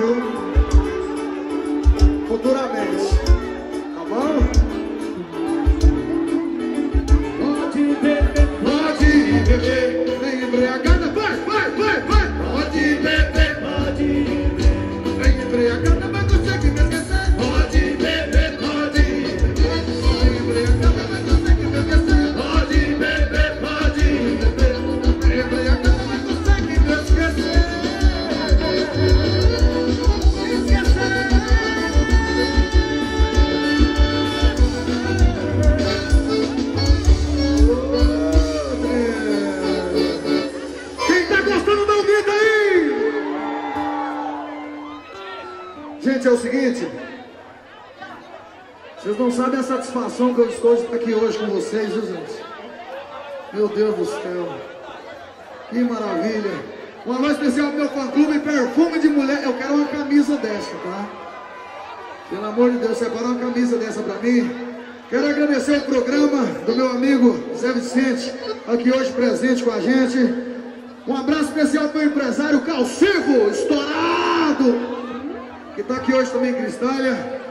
viu? Futuramente. Tá bom? Pode beber, vem embriagada, vai. Pode beber, vem embriagada, mas consegue me esquecer. Pode beber, vem embriagada, mas consegue me esquecer. Pode beber, vem embriagada, mas consegue me esquecer. Gente, é o seguinte, vocês não sabem a satisfação que eu estou de estar aqui hoje com vocês, viu, gente? Meu Deus do céu, que maravilha. Um alô especial pro meu fã-clube Perfume de Mulher. Eu quero uma camisa dessa, tá? Pelo amor de Deus, separa uma camisa dessa pra mim. Quero agradecer o programa do meu amigo Zé Vicente, aqui hoje presente com a gente. Um abraço especial pro meu empresário Calcivo, estourado, que está aqui hoje também em Cristália.